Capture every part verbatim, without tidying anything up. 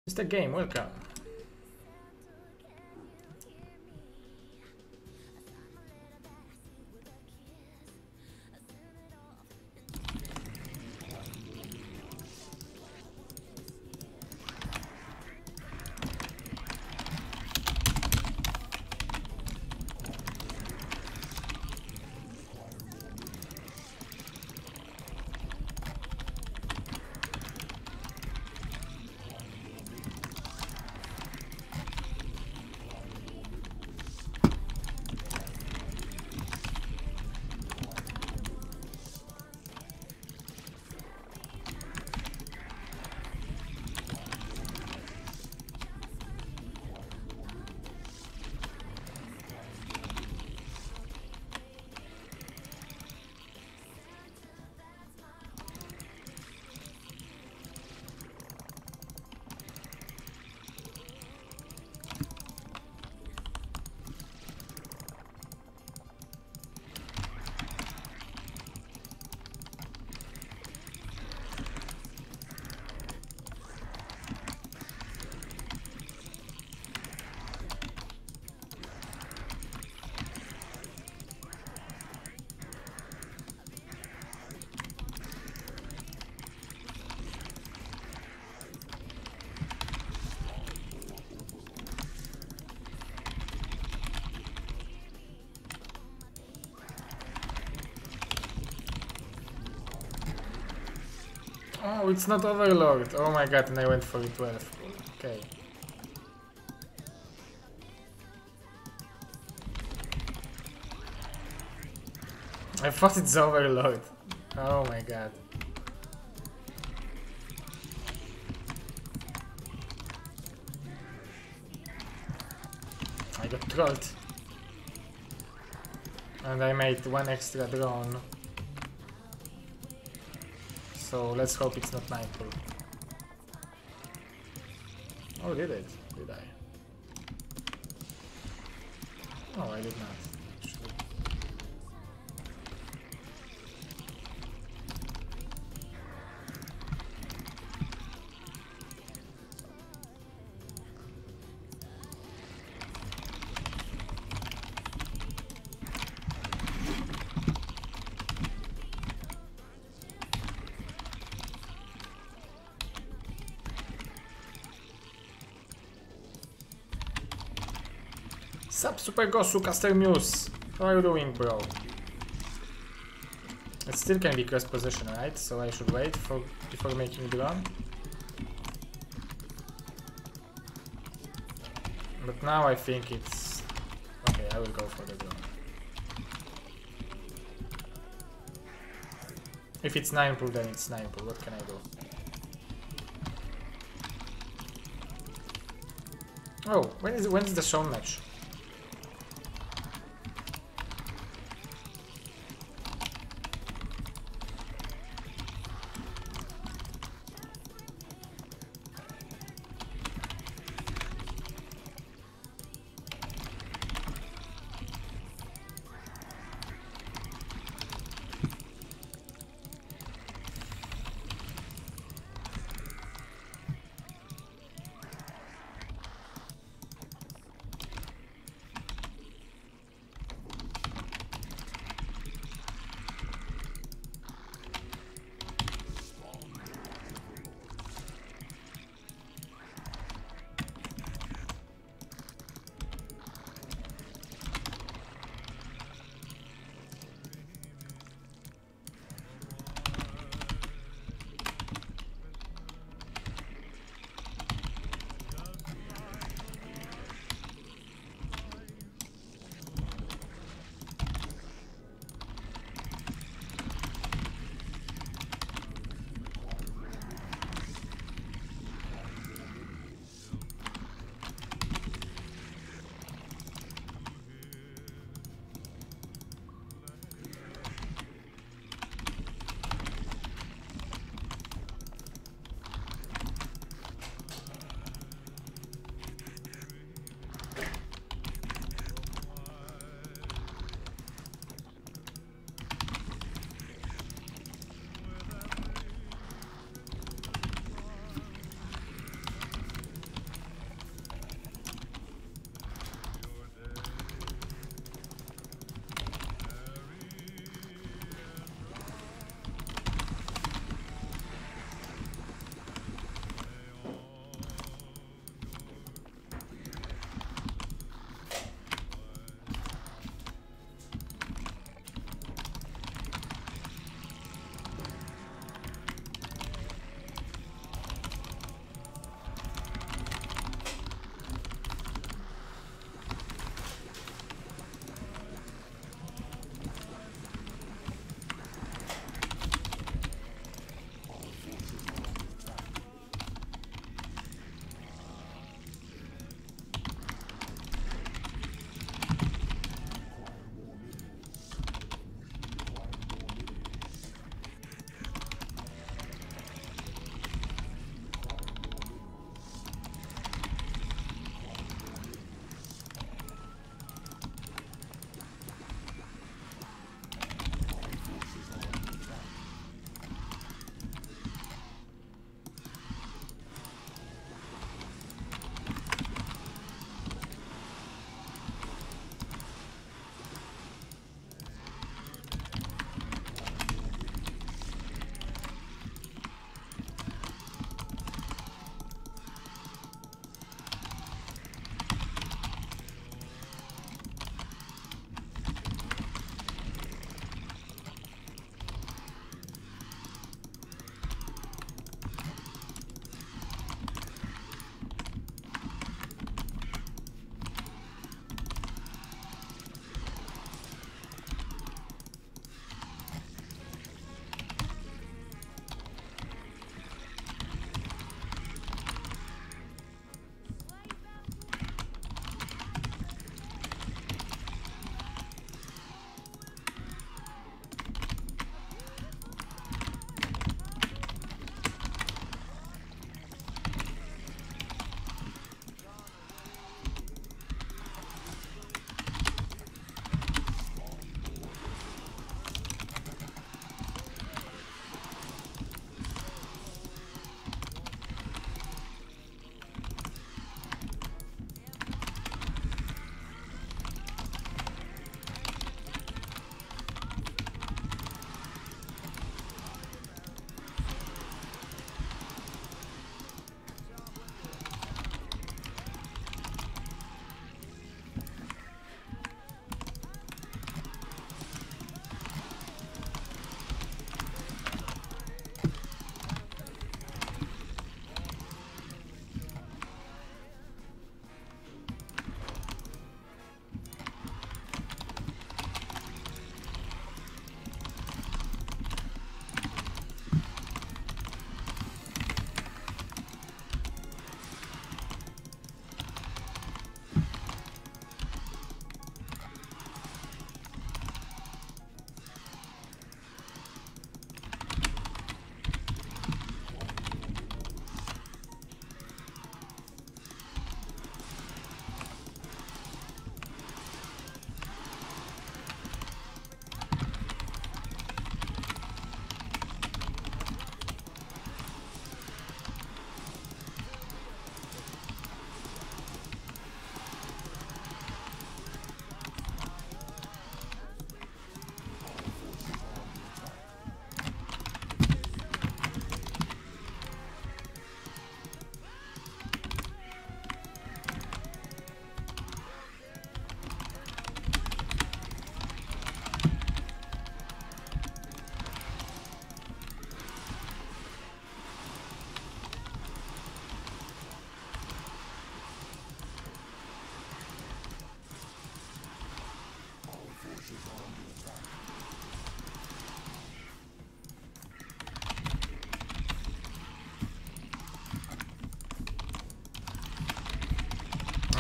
Mister Game, welcome. Oh, it's not Overlord. Oh my god, and I went for twelve. Okay. I thought it's Overlord. Oh my god. I got trolled. And I made one extra drone. So let's hope it's not nightfall. Oh, did it? Did I? Oh, I did not. Actually. Sup, Super Gosu, Caster Muse. How are you doing, bro? It still can be cross position, right? So I should wait for before making drone. But now I think it's okay. I will go for the drone. If it's nine pool, then it's nine pool. What can I do? Oh, when is when is the shown match?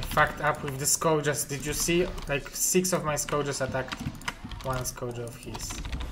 fucked up with the Scourges. Did you see? Like six of my Scourges attacked one Scourge of his.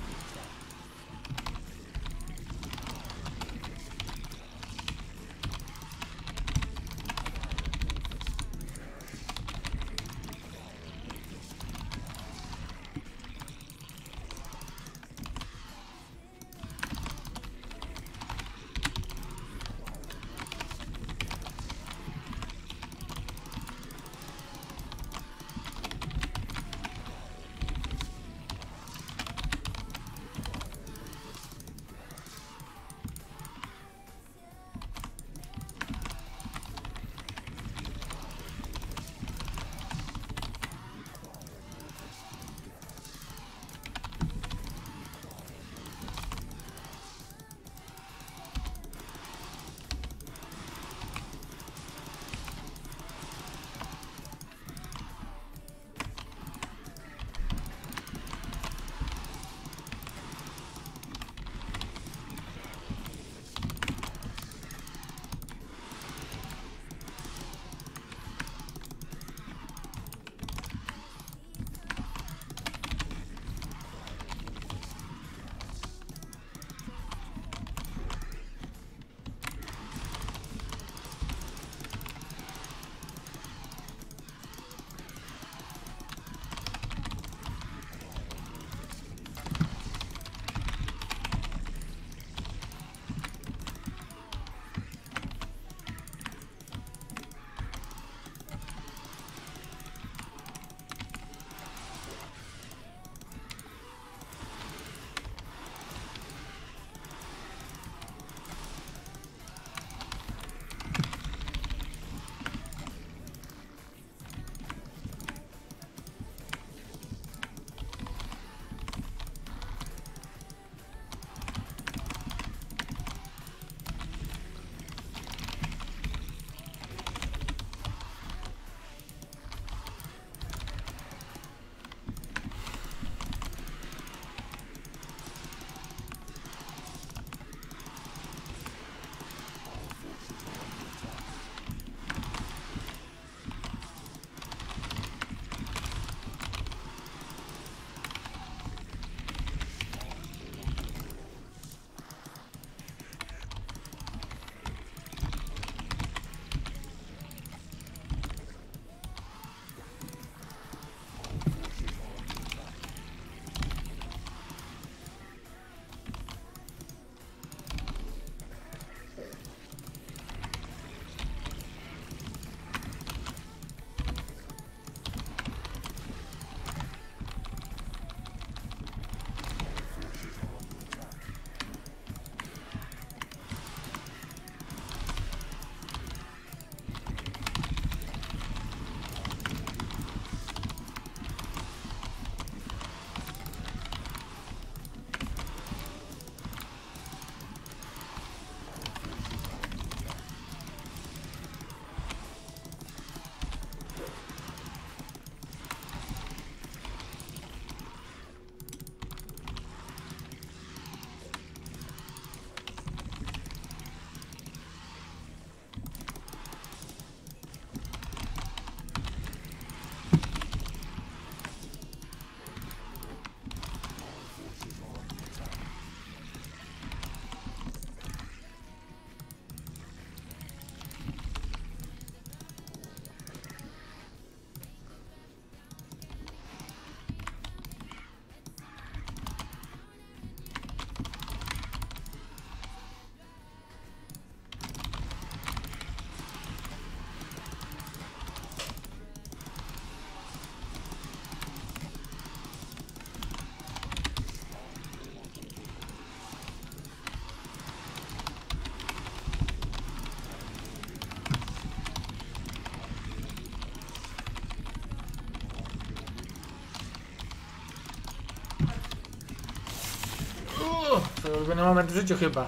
Twój ulubiony moment w życiu chyba.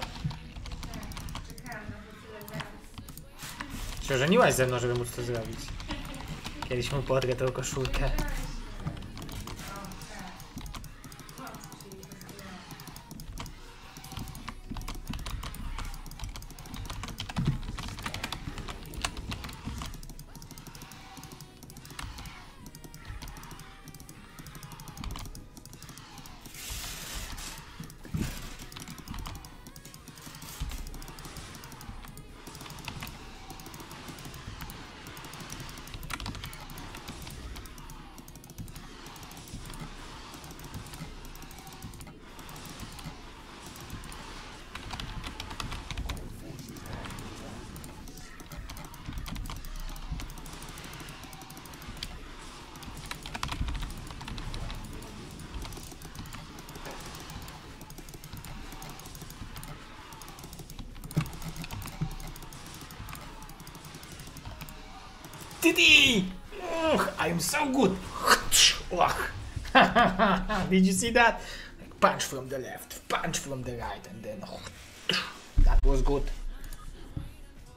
Się ożeniłaś ze mną, żeby móc to zrobić. Kiedyś mu podrę tą koszulkę. Titi! Ugh, I am so good! Did you see that? Like punch from the left, punch from the right, and then that was good.